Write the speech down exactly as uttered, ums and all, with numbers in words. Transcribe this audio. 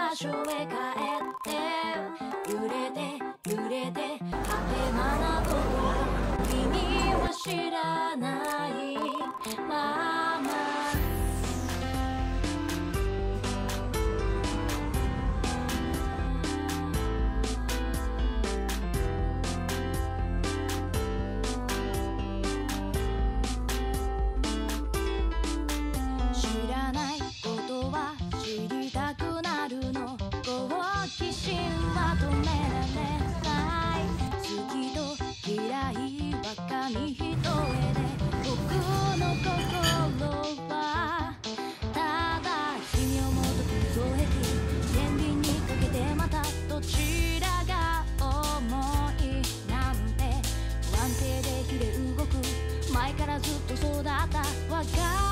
場所へ帰って揺れて揺れて果て間なことを君は知らないまま紙一重で僕の心はただ君をもとく増壁天秤にかけてまたどちらが重いなんて不安定で火で動く前からずっとそうだったわかる